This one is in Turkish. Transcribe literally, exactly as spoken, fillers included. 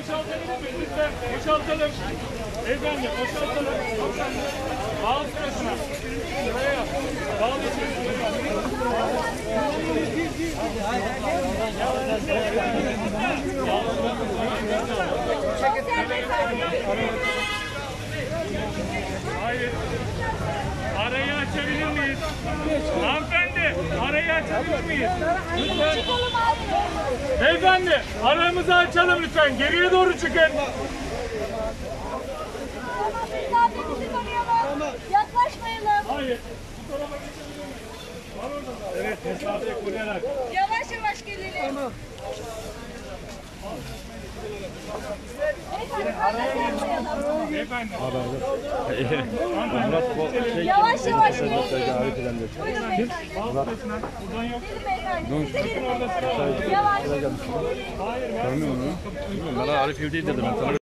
boşaltabilir miyiz lütfen? Boşaltalım. Beyefendi boşaltalım. Bağlı sırasına. Şuraya. Bağlı sırasına. Hayır. Arayı açabilir miyiz? Hanımefendi, arayı açabilir miyiz? Lütfen. Beyefendi, aramızı açalım lütfen. Geriye doğru çıkın. Yaklaşmayalım. Hayır. Bu tarafa geçebilir miyiz? Var orada da. Evet, mesafeyi koruyarak. Yavaş yavaş gelelim. Tamam. Beyefendi. Yavaş yavaş gelelim. Buyurun beyefendi. Buradan yok. Gelin beyefendi. Yavaş. Hayır. Bana Arif Evdil dedim.